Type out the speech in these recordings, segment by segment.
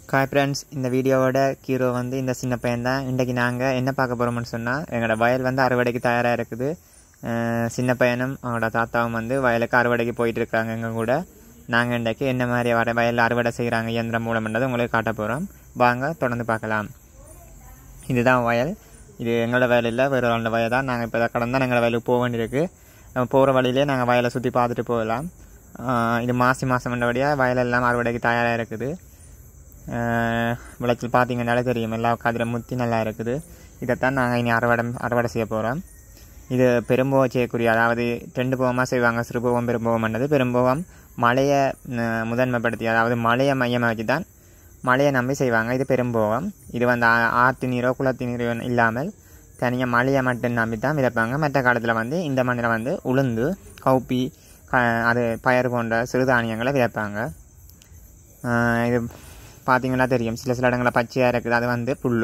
Hi friends, இந்த வீடியோவோட hero வந்து இந்த சின்ன பையன் தான். இன்றைக்கி நாங்கள் என்ன பார்க்க போகிறோம்னு சொன்னால், எங்களோட வயல் வந்து அறுவடைக்கு தயாராக இருக்குது. சின்ன பையனும் அவங்களோட தாத்தாவும் வந்து வயலுக்கு அறுவடைக்கு போயிட்டுருக்காங்க. எங்கள் கூட நாங்கள் இன்றைக்கி என்ன மாதிரி வயலில் அறுவடை செய்கிறாங்க இயந்திரம் மூலம்ன்றது உங்களுக்கு காட்ட போகிறோம். வாங்க தொடர்ந்து பார்க்கலாம். இதுதான் வயல். இது எங்களோட வயல் இல்லை, வேறு அவங்களோட வயல் தான். நாங்கள் இப்போ கடந்து தான் எங்களோட வயலுக்கு போக வேண்டியிருக்கு. போகிற வழியிலே நாங்கள் வயலை சுற்றி பார்த்துட்டு போகலாம். இது மாதம் வழியாக வயலெல்லாம் அறுவடைக்கு தயாராக இருக்குது. விளைச்சல் பார்த்தீங்கன்னாலே தெரியும், எல்லா கதிரை முத்தி நல்லா இருக்குது. இதைத்தான் நாங்கள் இனி அறுவடை செய்ய போகிறோம். இது பெரும்போகம் செய்யக்கூடிய, அதாவது 2 போகமாக செய்வாங்க. சிறுபோகம் பெரும்போகம் பண்ணது. பெரும்போகம் மழையை முதன்மைப்படுத்தி, அதாவது மழையை மையமாக வச்சு தான் மழையை நம்பி செய்வாங்க. இது பெரும்போகம். இது வந்து ஆற்று நீரோ குளத்து நீரோ இல்லாமல் தனியாக மழையை மட்டும் நம்பி தான் விதைப்பாங்க. மற்ற காலத்தில் வந்து இந்த மண்ணில் வந்து உளுந்து, கவுப்பி, அது பயறு போன்ற சிறுதானியங்களை விதைப்பாங்க. இது பார்த்தீங்கன்னா தெரியும், சில இடங்களில் பச்சையாக இருக்குது, அது வந்து புல்.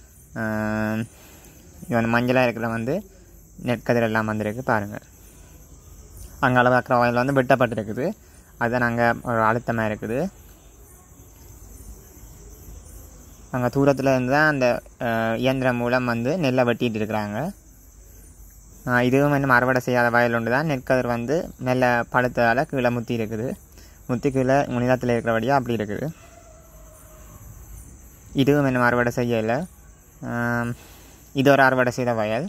இது வந்து மஞ்சளாக இருக்கிற வந்து நெற்கதிர் எல்லாம் வந்துருக்கு பாருங்கள். அங்கே அளவாக்கிற வயலில் வந்து வெட்டப்பட்டிருக்குது. அதுதான் நாங்கள் ஒரு அழுத்தமாக இருக்குது. அங்கே தூரத்தில் இருந்து தான் அந்த இயந்திரம் மூலம் வந்து நெல்லை வெட்டிகிட்டு இருக்கிறாங்க. இதுவும் இன்னும் அறுவடை செய்யாத வயல் ஒன்று தான். நெற்கதிர் வந்து நெல்லை பழுத்ததால் கீழே முத்தி இருக்குது. முத்தி கீழே நிலத்தில் இருக்கிறபடியாக அப்படி இருக்குது. இதுவும் இன்னும் அறுவடை செய்யலை. இது ஒரு அறுவடை செய்த வயல்.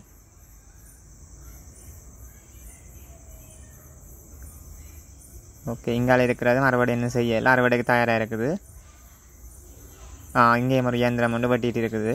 ஓகே, இங்கால இருக்கிறதும் அறுவடை இன்னும் செய்யலை, அறுவடைக்கு தயாராக இருக்குது. இங்கேயும் ஒரு இயந்திரம் ஒன்று வெட்டிகிட்டு இருக்குது.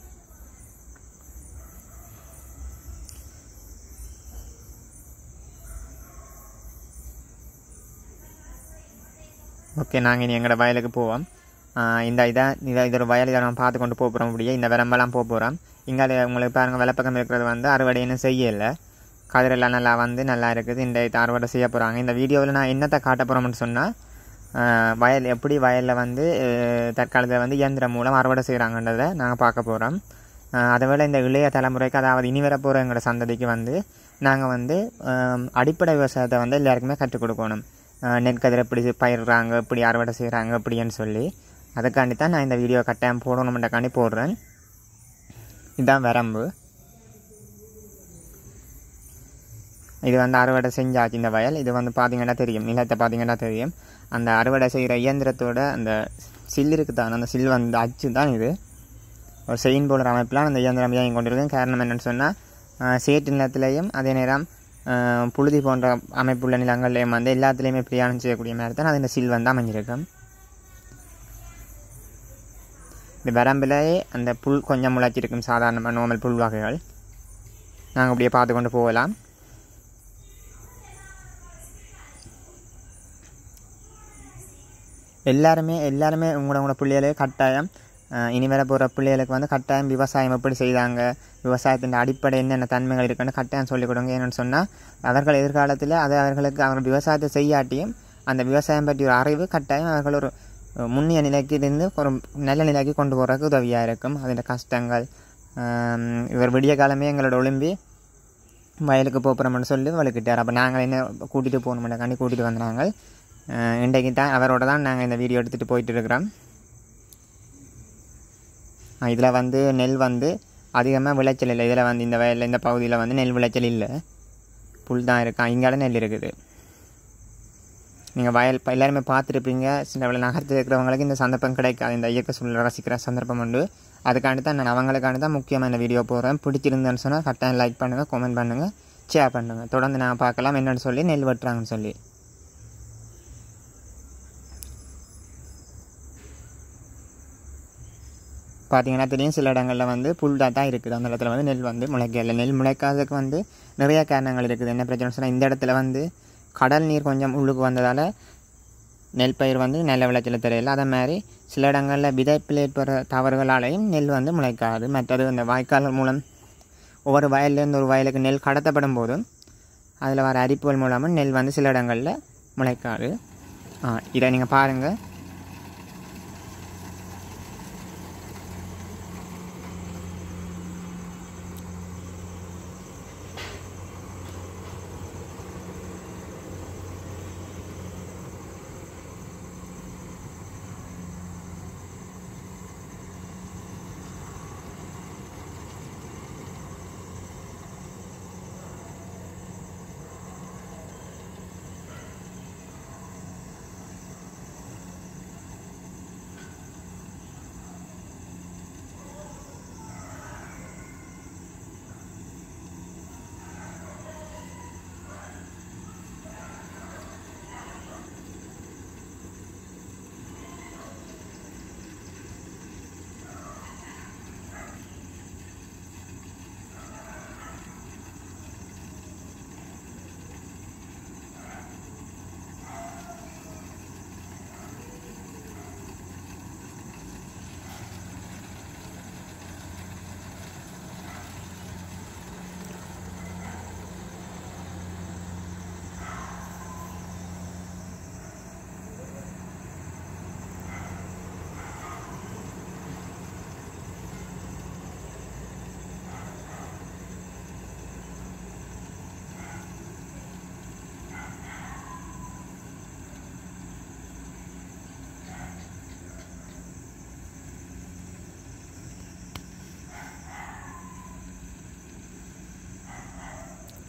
ஓகே, நாங்கள் இனி எங்களோட வயலுக்கு போவோம். இதோட வயல் இதை நம்ம பார்த்து கொண்டு போகிறோம். அப்படியே இந்த விரம்பெல்லாம் போகிறோம். இங்கே உங்களுக்கு பாருங்கள், வெள்ளப்பக்கம் இருக்கிறது வந்து அறுவடை இன்னும் செய்யலை. கதிரெல்லாம் நல்லா வந்து நல்லா இருக்குது. இந்த இதை அறுவடை செய்ய போகிறாங்க. இந்த வீடியோவில் நான் என்னத்தை காட்ட போகிறோம்னு சொன்னால், வயல் எப்படி வயலில் வந்து தற்காலத்தில் வந்து இயந்திரம் மூலம் அறுவடை செய்கிறாங்கன்றதை நாங்கள் பார்க்க போகிறோம். அதை விட இந்த இளைய தலைமுறைக்கு, அதாவது இனி வர போகிற எங்களோட சந்ததிக்கு வந்து நாங்கள் வந்து அடிப்படை விவசாயத்தை வந்து எல்லாருக்குமே கற்றுக் கொடுக்கணும். நெற்கதிரை எப்படி பயிர்றாங்க, எப்படி அறுவடை செய்கிறாங்க அப்படின்னு சொல்லி, அதுக்காண்டி தான் நான் இந்த வீடியோ கட்டாயம் போடணுமென்றக்காண்டி போடுறேன். இதுதான் வரம்பு. இது வந்து அறுவடை செஞ்சாச்சு இந்த வயல். இது வந்து பார்த்திங்கன்னா தெரியும், நிலத்தை பார்த்திங்கன்னா தெரியும். அந்த அறுவடை செய்கிற இயந்திரத்தோட அந்த சில் இருக்குது தான், அந்த சில் வந்து அச்சு தான் இது. ஒரு செயின் போடுற அமைப்பெலாம் அந்த இயந்திரம் இயங்கி கொண்டிருக்கும். காரணம் என்னென்னு சொன்னால், சேட்டு நிலத்திலையும் அதே நேரம் புழுதி போன்ற அமைப்புள்ள நிலங்கள்லேயும் வந்து எல்லாத்துலேயுமே பிரயாணம் செய்யக்கூடிய மாதிரி தான் அது இந்த சில் வந்து அமைஞ்சிருக்கும். இந்த வரம்பிலேயே அந்த புல் கொஞ்சம் முளைச்சிருக்கும், சாதாரணமாக நார்மல் புல் வகைகள். நாங்கள் அப்படியே பார்த்து கொண்டு போகலாம். எல்லாருமே உங்களோட பிள்ளைகளுக்கு கட்டாயம், இனி வர போகிற பிள்ளைகளுக்கு வந்து கட்டாயம் விவசாயம் எப்படி செய்தாங்க, விவசாயத்தின் அடிப்படை என்னென்ன தன்மைகள் இருக்குன்னு கட்டாயம் சொல்லிக் கொடுங்க. என்னென்னு சொன்னால், அவர்கள் எதிர்காலத்தில் அவர்கள் விவசாயத்தை செய்யாட்டியும் அந்த விவசாயம் பற்றி ஒரு அறிவு கட்டாயம் அவர்கள் ஒரு முன்னிய நிலைக்கு இருந்து ஒரு நல்ல நிலைக்கு கொண்டு போகிறதுக்கு உதவியாக இருக்கும். அதில் கஷ்டங்கள், இவர் விடிய காலமே எங்களோட ஒளிம்பி வயலுக்கு போகிறோம்னு சொல்லி வலுக்கிட்டார். அப்போ நாங்கள் என்ன கூட்டிகிட்டு போகணுமெண்டாக்காண்டி கூட்டிகிட்டு வந்தாங்க. இன்றைக்கு தான் அவரோட தான் நாங்கள் இந்த வீடியோ எடுத்துகிட்டு போயிட்டு இருக்கிறோம். இதில் வந்து நெல் வந்து அதிகமாக விளைச்சல் இல்லை. இதில் வந்து இந்த வயலில் இந்த பகுதியில் வந்து நெல் விளைச்சல் இல்லை, புல் தான் இருக்கா. இங்கால நெல் இருக்குது. நீங்கள் வயல் எல்லாருமே பார்த்துருப்பீங்க. சில வேலை நகரத்தில் இருக்கிறவங்களுக்கு இந்த சந்தர்ப்பம் கிடைக்காது, இந்த இயற்கை சூழலை ரசிக்கிற சந்தர்ப்பம் உண்டு. அதுக்காண்டி தான் நான் அவங்களுக்காண்டி தான் முக்கியமாக இந்த வீடியோ போடுறேன். பிடிச்சிருந்தேன்னு சொன்னால் கட்டாயம் லைக் பண்ணுங்கள், கமெண்ட் பண்ணுங்கள், ஷேர் பண்ணுங்கள். தொடர்ந்து நான் பார்க்கலாம் என்னென்னு சொல்லி நெல் வெட்டுறாங்கன்னு சொல்லி. பார்த்தீங்கன்னா தெரியும், சில இடங்களில் வந்து புல் தான் இருக்குது. அந்த இடத்துல வந்து நெல் வந்து முளைக்கல. நெல் முளைக்காததுக்கு வந்து நிறைய காரணங்கள் இருக்குது. என்ன பிரச்சனை சொன்னால், இந்த இடத்துல வந்து கடல் நீர் கொஞ்சம் உள்ளுக்கு வந்ததால் நெல் பயிர் வந்து நல்ல விளைச்சல தெரியல. அதே மாதிரி சில இடங்களில் விதைப்பில் ஏற்படுற தவறுகளாலையும் நெல் வந்து முளைக்காது. மற்றது அந்த வாய்க்கால்கள் மூலம் ஒவ்வொரு வயல்லேருந்து ஒரு வயலுக்கு நெல் கடத்தப்படும் போதும் அதில் வர அரிப்புகள் மூலமும் நெல் வந்து சில இடங்களில் முளைக்காது. இதை நீங்கள் பாருங்கள்.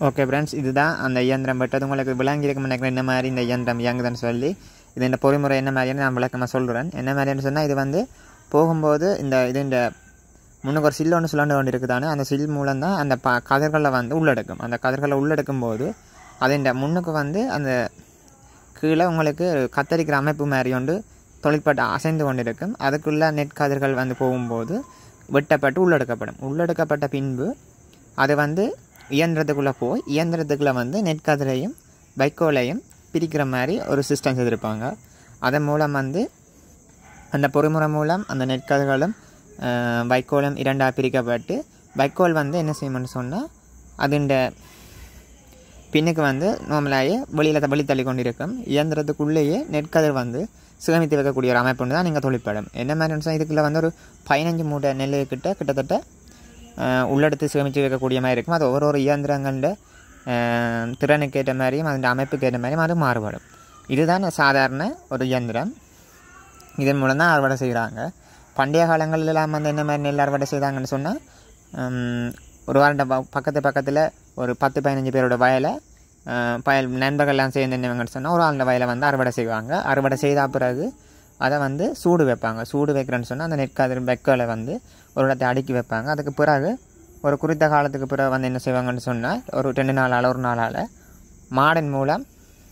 ஓகே ஃப்ரெண்ட்ஸ், இதுதான் அந்த இயந்திரம் வெட்டது. உங்களுக்கு விளங்கியிருக்கும் நினைக்கிறேன் என்ன மாதிரி இந்த இயந்திரம் இயங்குதுன்னு சொல்லி. இது இந்த பொறிமுறை என்ன மாதிரின்னு நான் விளக்கமாக சொல்கிறேன். என்ன மாதிரின்னு சொன்னால், இது வந்து போகும்போது இந்த முன்னுக்கு ஒரு சில்லு ஒன்று சுழண்டு கொண்டு இருக்குதானே, அந்த சில் மூலம் தான் அந்த கதிர்களை வந்து உள்ளெடுக்கும். அந்த கதிர்களை உள்ளெடுக்கும் போது அது இந்த முன்னுக்கு வந்து அந்த கீழே உங்களுக்கு கத்தரிக்கிற அமைப்பு மாதிரி ஒன்று தொழிற்பட்டு அசைந்து கொண்டு இருக்கும். அதுக்குள்ளே நெற்கதிர்கள் வந்து போகும்போது வெட்டப்பட்டு உள்ளெடுக்கப்பட்ட பின்பு அது வந்து இயந்திரத்துக்குள்ளே போய் இயந்திரத்துக்குள்ளே வந்து நெற்கதிரையும் வைக்கோலையும் பிரிக்கிற மாதிரி ஒரு சிஸ்டம் செய்திருப்பாங்க. அதன் மூலம் வந்து அந்த பொறிமுறை மூலம் அந்த நெற்கதிர்களும் வைக்கோலும் இரண்டாக பிரிக்கப்பட்டு வைக்கோல் வந்து என்ன செய்யணும்னு சொன்னால் அதுண்ட பின்னுக்கு வந்து நார்மலாகவே வெளியில் தள்ளி கொண்டிருக்கும். இயந்திரத்துக்குள்ளேயே நெற்கதிர் வந்து சேமித்து வைக்கக்கூடிய ஒரு அமைப்பு தான் நீங்கள் தொழிற்படும். என்ன மாதிரி சொன்னால், இதுக்குள்ளே வந்து ஒரு 15 மூட்டை நெல் கிட்டத்தட்ட உள்ளெடுத்து சேமித்து வைக்கக்கூடிய மாதிரி இருக்கும். அது ஒரு இயந்திரங்களோட திறனுக்கு ஏற்ற மாதிரியும் அதோட அமைப்புக்கு ஏற்ற மாதிரியும் அது மாறுபடும். இதுதான் சாதாரண ஒரு இயந்திரம். இதன் மூலம் தான் அறுவடை செய்கிறாங்க. பண்டைய காலங்களெல்லாம் வந்து என்ன மாதிரி நெல் அறுவடை செய்தாங்கன்னு சொன்னால், ஒரு வாரம் பக்கத்தில் ஒரு 10-15 பேரோட வயல் நண்பர்கள்லாம் சேர்ந்து என்னவங்கன்னு சொன்னால் ஒரு ஆளுடைய வயலை வந்து அறுவடை செய்வாங்க. அறுவடை செய்த பிறகு அதை வந்து சூடு வைப்பாங்க. சூடு வைக்கிறேன்னு சொன்னால் அந்த நெற்கதிர் வைக்கோலை வந்து ஒரு இடத்தை அடுக்கி வைப்பாங்க. அதுக்கு பிறகு ஒரு குறித்த காலத்துக்கு பிறகு வந்து என்ன செய்வாங்கன்னு சொன்னால், ஒரு 2 நாளால் ஒரு நாளால் மாடன் மூலம்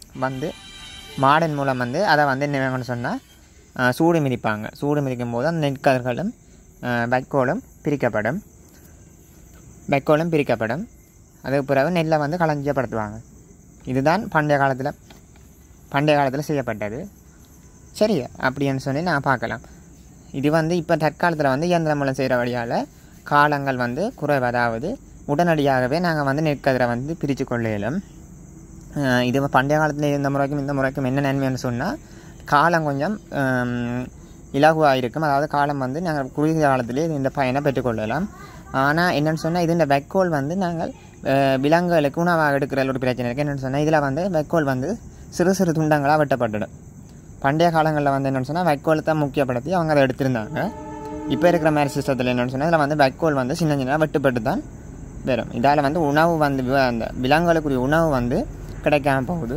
வந்து அதை வந்து என்ன செய்வாங்கன்னு சொன்னால் சூடு மிதிப்பாங்க. சூடு மிதிக்கும் போது அந்த நெற்கதிர்களும் வைக்கோலும் பிரிக்கப்படும். அதுக்கு பிறகு நெல்லை வந்து களஞ்சியப்படுத்துவாங்க. இதுதான் பண்டைய காலத்தில் செய்யப்பட்டது. சரி, அப்படின்னு சொல்லி நான் பார்க்கலாம். இது வந்து இப்போ தற்காலத்தில் வந்து இயந்திரம் மூலம் செய்கிற வழியால் காலங்கள் வந்து குறைவு. அதாவது உடனடியாகவே நாங்கள் வந்து நெற்கதிரை வந்து பிரித்து கொள்ள இயலும். இது பண்டைய காலத்தில் இந்த முறைக்கும் என்ன நன்மைன்னு சொன்னால், காலம் கொஞ்சம் இலகுவாக இருக்கும். அதாவது காலம் வந்து நாங்கள் குறுகிய காலத்திலே இந்த பயனை பெற்றுக்கொள்ளலாம். ஆனால் என்னென்னு சொன்னால், இது இந்த வைக்கோல் வந்து நாங்கள் விலங்குகளுக்கு உணவாக எடுக்கிற ஒரு பிரச்சனை இருக்குது. என்னென்னு சொன்னால், இதில் வந்து வைக்கோல் வந்து சிறு சிறு துண்டங்களாக வெட்டப்பட்டுடும். பண்டைய காலங்களில் வந்து என்னென்னு சொன்னால் வைக்கோலை தான் முக்கியப்படுத்தி அவங்க அதை எடுத்திருந்தாங்க. இப்போ இருக்கிற மாதிரி சிஸ்டத்தில் என்னென்னு சொன்னால், இதில் வந்து வைக்கோல் வந்து சின்ன வெட்டுப்பட்டு தான் வரும். இதால் வந்து உணவு வந்து அந்த விலங்குகளுக்குரிய உணவு வந்து கிடைக்காம போகுது.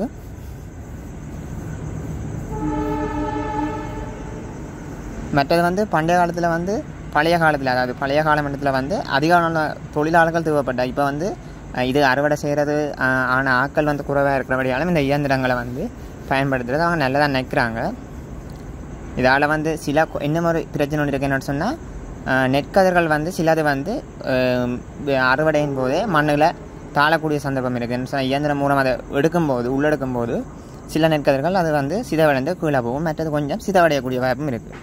மற்றது வந்து பண்டைய காலத்தில் வந்து பழைய காலத்தில் வந்து அதிகமான தொழிலாளர்கள் தேவைப்பட்டால், இப்போ வந்து இது அறுவடை செய்கிறது ஆனால் ஆட்கள் வந்து குறைவாக இருக்கிறபடியாலும் இந்த இயந்திரங்களை வந்து பயன்படுத்துகிறது அவங்க நல்லதாக நினைக்கிறாங்க. இதால் வந்து சில இன்னும் ஒரு பிரச்சனை ஒன்று இருக்குது. என்னென்னு சொன்னால், நெற்கதிர்கள் வந்து சிலது வந்து அறுவடையின் போதே மண்ணில் தாழக்கூடிய சந்தர்ப்பம் இருக்குது. என்ன சொன்னால், இயந்திரம் மூலம் அதை உள்ளெடுக்கும்போது சில நெற்கதிர்கள் அது வந்து சிதவடைந்து கீழே போகும். மற்றது கொஞ்சம் சிதவடையக்கூடிய வாய்ப்பும் இருக்குது.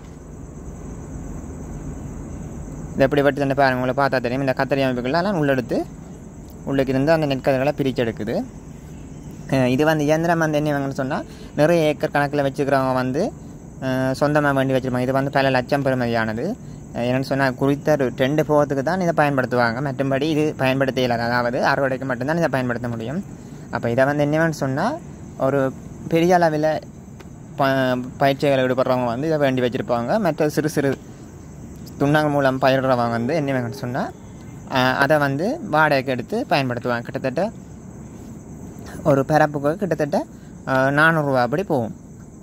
இது எப்படி வெட்டு பாருங்க, உங்களை பார்த்தா தெரியும். இந்த கத்தரி அமைப்புகள்லாம் உள்ளுக்கு இருந்து அந்த நெற்கதிர்களை பிரிச்செடுக்குது. இது வந்து இயந்திரம் வந்து என்னன்னு சொன்னால், நிறைய ஏக்கர் கணக்கில் வச்சுக்கிறவங்க வந்து சொந்தமாக வேண்டி வச்சுருப்பாங்க. இது வந்து பல லட்சம் பெறுமதியானது. என்னென்னு சொன்னால், குறித்த 2 போகத்துக்கு தான் இதை பயன்படுத்துவாங்க. மற்றும்படி இது பயன்படுத்த இயலாது. அதாவது அறுவடைக்கு மட்டும்தான் இதை பயன்படுத்த முடியும். அப்போ இதை வந்து என்னன்னு சொன்னால், ஒரு பெரிய அளவில் பயிற்சிகளை ஈடுபடுறவங்க வந்து இதை வேண்டி வச்சுருப்பாங்க. மற்ற சிறு சிறு துண்ணாங்க மூலம் பயிரிடுறவங்க வந்து என்ன வேணும்னு சொன்னால் அதை வந்து வாடகைக்கு எடுத்து பயன்படுத்துவாங்க. கிட்டத்தட்ட ஒரு பரப்புக்கு கிட்டத்தட்ட 400 ரூபா அப்படி போகும்.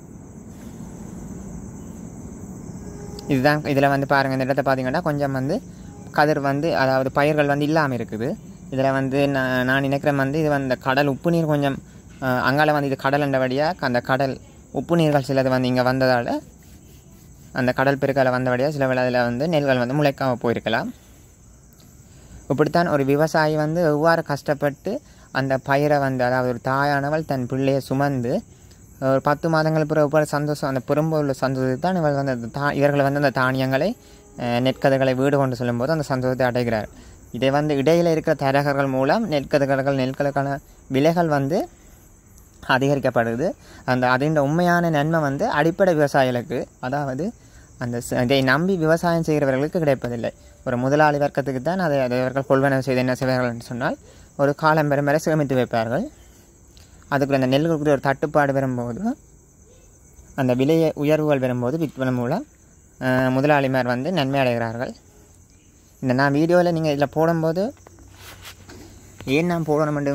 இதுதான் இதில் வந்து பாருங்கள், இந்த இடத்த பார்த்தீங்கன்னா கொஞ்சம் வந்து கதிர் வந்து அதாவது பயிர்கள் வந்து இல்லாமல் இருக்குது. இதில் வந்து நான் நினைக்கிறேன் வந்து இது வந்து கடல் உப்பு நீர் கொஞ்சம் அங்கால வந்து இது கடல் என்றபடியாக அந்த கடல் உப்பு நீர்கள் சிலது வந்து இங்கே வந்ததால் அந்த கடல் பெருக்கால வந்தபடியாக சில வேளையில் வந்து நெல்கள் வந்து முளைக்காமல் போயிருக்கலாம். இப்படித்தான் ஒரு விவசாயி வந்து எவ்வாறு கஷ்டப்பட்டு அந்த பயிரை வந்து, அதாவது ஒரு தாயானவள் தன் பிள்ளையை சுமந்து ஒரு 10 மாதங்கள் பிறகு சந்தோஷம், அந்த பெரும்பொருள் சந்தோஷத்தை தான் இவர்கள் வந்து அந்த தானியங்களை நெற்கதிர்களை வீடு கொண்டு சொல்லும்போது அந்த சந்தோஷத்தை அடைகிறார். இதை வந்து இடையில் இருக்கிற தரகர்கள் மூலம் நெற்களுக்கான விலைகள் வந்து அதிகரிக்கப்படுது. அதன் உண்மையான நன்மை வந்து அடிப்படை விவசாயிகளுக்கு, அதாவது இதை நம்பி விவசாயம் செய்கிறவர்களுக்கு கிடைப்பதில்லை. ஒரு முதலாளி வர்க்கத்துக்கு தான் அதை அவர்கள் கொள்வனவு செய்து என்ன செய்வார்கள் என்று சொன்னால், ஒரு காலம் பெறும் வரை சேமித்து வைப்பார்கள். அதுக்குள்ள அந்த நெல்களுக்குரிய ஒரு தட்டுப்பாடு வரும்போது, அந்த விலையை உயர்வுகள் வரும்போது விற்பனை மூலம் முதலாளிமார் வந்து நன்மை அடைகிறார்கள். நான் வீடியோவில் நீங்கள் இதில் போடும்போது ஏன் நான்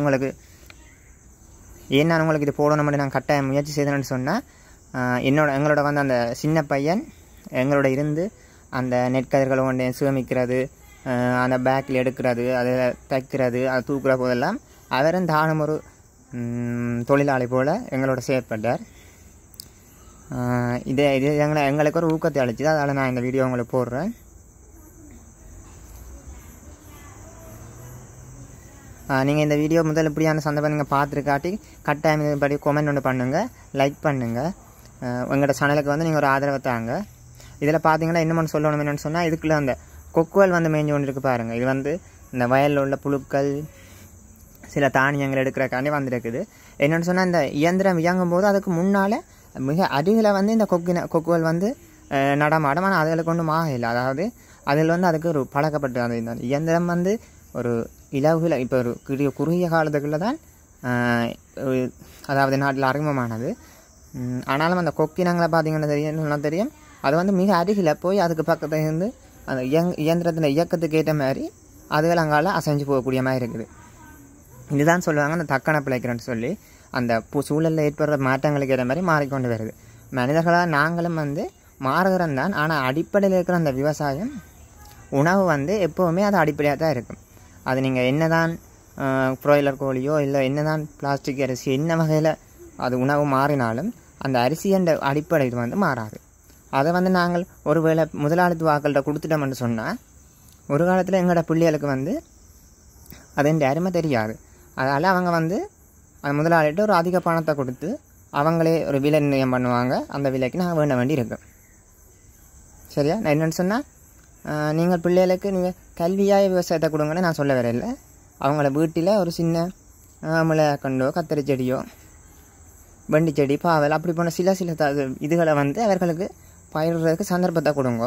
உங்களுக்கு இது போடணும்னு நான் கட்டாயம் முயற்சி செய்தேன்னு சொன்னால் எங்களோட வந்து அந்த சின்ன பையன் எங்களோட இருந்து அந்த நெற்கதிர்களை கொண்டு சேமிக்கிறது, அந்த பேக்கில் எடுக்கிறது, அதை தைக்கிறது, அதை தூக்குற போதெல்லாம் அவரும் தானும் ஒரு தொழிலாளி போல் எங்களோட செயற்பட்டார். இது எங்களுக்கு ஒரு ஊக்கத்தை அளிச்சுது. அதனால் நான் இந்த வீடியோ உங்களுக்கு போடுறேன். நீங்கள் இந்த வீடியோ முதல் இப்படியான சந்தர்ப்பம் நீங்கள் பார்த்துருக்காட்டி கட்டாயம் இதுபடி கமெண்ட் ஒன்று பண்ணுங்கள், லைக் பண்ணுங்கள். உங்களோட சேனலுக்கு வந்து நீங்கள் ஒரு ஆதரவை தாங்க. இதில் பார்த்தீங்கன்னா இன்னும் சொல்லணும் என்னென்னு சொன்னால், இதுக்குள்ளே அந்த கொக்குவல் வந்து மேய்ஞ்சு கொண்டு இருக்குது பாருங்கள். இது வந்து இந்த வயலில் உள்ள புழுக்கள் சில தானியங்கள் எடுக்கிறக்காண்டி வந்துருக்குது. என்னென்னு சொன்னால், இந்த இயந்திரம் இயங்கும் போது அதுக்கு முன்னால் மிக அருகில் வந்து இந்த கொக்குவல் வந்து நடமாடும். ஆனால் அதுகளுக்கு ஒன்றும் ஆகலை. அதாவது அதில் வந்து அதுக்கு ஒரு பழக்கப்பட்டு அந்த இந்த இயந்திரம் வந்து ஒரு இலவுல இப்போ ஒரு குறுகிய காலத்துக்குள்ளே தான் அதாவது நாட்டில் அறிமுகமானது. ஆனாலும் அந்த கொக்கினங்களை பார்த்தீங்கன்னா தெரியும் அது வந்து மிக அருகில் போய் அதுக்கு பக்கத்தில் இருந்து அந்த இயந்திரத்தின் இயக்கத்துக்கு ஏற்ற மாதிரி அதுகள் அங்கால அசைஞ்சு போகக்கூடிய மாதிரி இருக்குது. இதுதான் சொல்லுவாங்க அந்த தக்கண பிழைக்கிறேன்னு சொல்லி. அந்த சூழலில் ஏற்படுற மாற்றங்களுக்கு ஏற்ற மாதிரி மாறிக்கொண்டு வருது. மனிதர்களாக நாங்களும் வந்து மாறுகிறோம் தான். ஆனால் அடிப்படையில் இருக்கிற அந்த விவசாயம் உணவு வந்து எப்போவுமே அது அடிப்படையாக தான் இருக்கும். அது நீங்கள் என்ன தான் ப்ராய்லர் கோழியோ இல்லை என்ன தான் பிளாஸ்டிக் அரிசி என்ன வகையில் அது உணவு மாறினாலும் அந்த அரிசி என்ற அடிப்படை இது வந்து மாறாது. அதை வந்து நாங்கள் ஒருவேளை முதலாளித்துவ வாக்கள்கிட்ட கொடுத்துட்டோம்னு சொன்னால் ஒரு காலத்தில் எங்களோட பிள்ளைகளுக்கு வந்து அது என்ற அருமை தெரியாது. அதனால் அவங்க வந்து அந்த முதலாளிகிட்ட ஒரு அதிக பணத்தை கொடுத்து அவங்களே ஒரு விலை நிர்ணயம் பண்ணுவாங்க. அந்த விலைக்கு நாங்கள் வேண்ட வேண்டி இருக்கும். சரியா? நான் என்னென்னு சொன்னால், நீங்கள் பிள்ளைகளுக்கு நீங்கள் கல்வியாக விவசாயத்தை கொடுங்கன்னு நான் சொல்ல வரையில்லை. அவங்கள வீட்டில் ஒரு சின்ன மிளகண்டோ கத்திரி செடியோ வண்டி செடி பாவல் அப்படி போன சில இதுகளை வந்து அவர்களுக்கு பயிரிடுறதுக்கு சந்தர்ப்பத்தை கொடுங்க.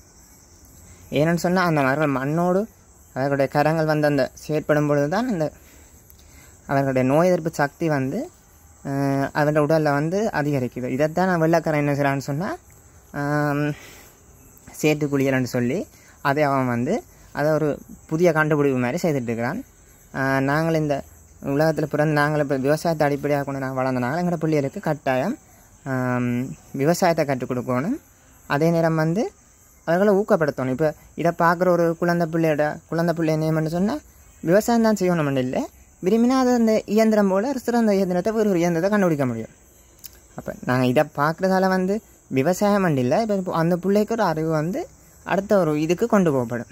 ஏன்னு சொன்னால் அந்த மண்ணோடு அவர்களுடைய கரங்கள் வந்து அந்த செயற்படும் பொழுது தான் அந்த அவர்களுடைய நோய் எதிர்ப்பு சக்தி வந்து அவருடைய உடலில் வந்து அதிகரிக்குது. இதைத்தான் நான் வெள்ளைக்காரன் என்ன செய்யலான்னு சொன்னால் சேட்டு குளியல்னு சொல்லி அதை அவன் வந்து அதை ஒரு புதிய கண்டுபிடிப்பு மாதிரி செய்துட்டுருக்கிறான். நாங்கள் இந்த உலகத்தில் பிறந்து நாங்கள் இப்போ விவசாயத்தை அடிப்படையாக கொண்டு நாங்கள் வளர்ந்தனால எங்களோட பிள்ளைகளுக்கு கட்டாயம் விவசாயத்தை கற்றுக் கொடுக்கணும். அதே நேரம் வந்து அவர்களை ஊக்கப்படுத்தணும். இப்போ இதை பார்க்குற ஒரு குழந்தை பிள்ளை நேம்னு சொன்னால் விவசாயம் தான் செய்யணும்னு இல்லை, விரும்பினா அது அந்த இயந்திரம் போல் சிறந்த இயந்திரத்தை ஒரு இயந்திரத்தை கண்டுபிடிக்க முடியும். அப்போ நாங்கள் இதை பார்க்குறதால வந்து விவசாயம் இல்லை, இப்போ அந்த பிள்ளைக்கு ஒரு அறிவு வந்து அடுத்த ஒரு இதுக்கு கொண்டு போகப்படும்.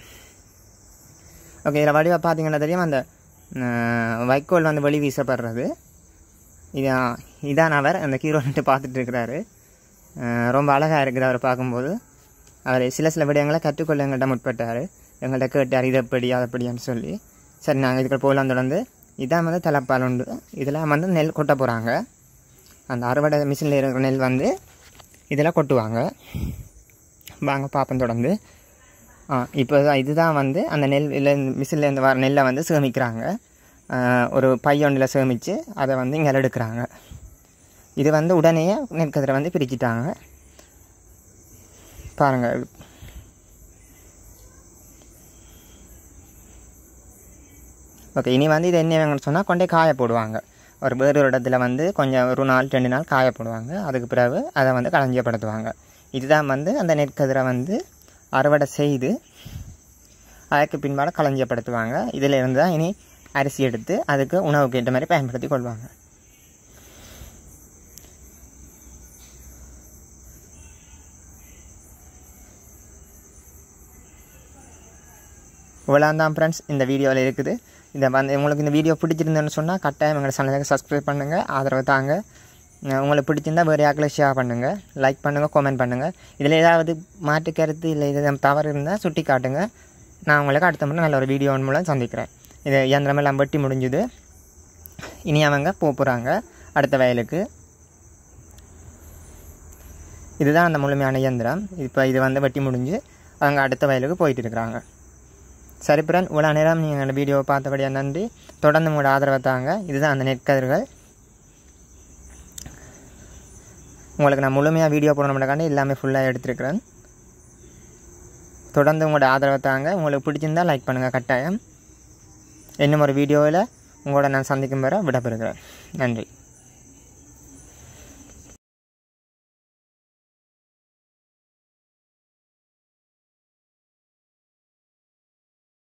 ஓகே, இதில் வடிவாக பார்த்தீங்கன்னா தெரியும் அந்த வைக்கோல் வந்து வெளி வீசப்படுறது. இதான் அவர் அந்த ஹீரோன்ட்டு பார்த்துட்டு இருக்கிறாரு. ரொம்ப அழகாக இருக்குது அவர் பார்க்கும்போது. அவர் சில விடயங்களை கற்றுக்கொள்ள எங்கள்கிட்ட முற்பட்டார். எங்கள்கிட்ட கேட்டார் இதைப்படி அதைப்படின்னு சொல்லி. சரி, நாங்கள் இதுக்கு போகலாம் தொடர்ந்து. இதான் வந்து தலைப்பால் உண்டு. இதெல்லாம் வந்து நெல் கொட்ட போகிறாங்க. அந்த அறுவடை மிஷினில் இருக்கிற நெல் வந்து இதெல்லாம் கொட்டுவாங்க. வாங்க பார்ப்போம் தொடர்ந்து. இப்போ இதுதான் வந்து அந்த மிஷின்லேருந்து வர நெல்லை வந்து சேமிக்கிறாங்க. ஒரு பையொன்றில் சேமித்து அதை வந்து இங்கே எடுக்கிறாங்க. இது வந்து உடனே நெற்கதிரை வந்து பிரிச்சுட்டாங்க பாருங்கள். ஓகே, இனி வந்து இது என்ன சொன்னால் கொண்டே காய போடுவாங்க. வேறு ஒரு இடத்துல வந்து கொஞ்சம் ஒரு நாள் 2 நாள் காய போடுவாங்க. அதுக்கு பிறகு அதை வந்து களஞ்சியப்படுத்துவாங்க. இதுதான் வந்து அந்த நெற்கதிரை வந்து அறுவடை செய்து அதுக்கு பின்பாடு களஞ்சியப்படுத்துவாங்க. இதில் இருந்து தான் இனி அரிசி எடுத்து அதுக்கு உணவுக்கு ஏற்ற மாதிரி பயன்படுத்தி கொள்வாங்க. இவ்வளோதான் ஃப்ரெண்ட்ஸ் இந்த வீடியோவில் இருக்குது. இதை வந்து உங்களுக்கு இந்த வீடியோ பிடிச்சிருந்தேன்னு சொன்னால் கட்டாயம் எங்கள் சேனலுக்கு சப்ஸ்கிரைப் பண்ணுங்கள், ஆதரவு தாங்க. உங்களுக்கு பிடிச்சிருந்தால் வேறு யாருக்கெல்லாம் ஷேர் பண்ணுங்கள், லைக் பண்ணுங்கள், கமெண்ட் பண்ணுங்கள். இதில் ஏதாவது மாற்று கருத்து இல்லை இது தவறு இருந்தால் சுட்டி காட்டுங்க. நான் உங்களுக்கு அடுத்த முறை நல்ல ஒரு வீடியோ மூலம் சந்திக்கிறேன். இது இயந்திரமெல்லாம் வெட்டி முடிஞ்சுது. இனி அவங்க போகிறாங்க அடுத்த வயலுக்கு. இதுதான் அந்த முழுமையான இயந்திரம். இப்போ இது வந்து வெட்டி முடிஞ்சு அவங்க அடுத்த வயலுக்கு போயிட்டு இருக்கிறாங்க. சரி ஃப்ரெண்ட், இவ்வளோ நேரம் நீங்கள் அந்த வீடியோவை பார்த்தபடியாக நன்றி. தொடர்ந்து உங்களோட ஆதரவை தாங்க. இதுதான் அந்த நெற்கதிர்கள். உங்களுக்கு நான் முழுமையாக வீடியோ போடணும்னாக்காண்டி எல்லாமே ஃபுல்லாக எடுத்துருக்கிறேன். தொடர்ந்து உங்களோட ஆதரவை தாங்க. உங்களுக்கு பிடிச்சிருந்தால் லைக் பண்ணுங்கள் கட்டாயம். இன்னும் ஒரு வீடியோவில் உங்களோட நான் சந்திக்கும் வரை விடப்பெறுகிறேன். நன்றி.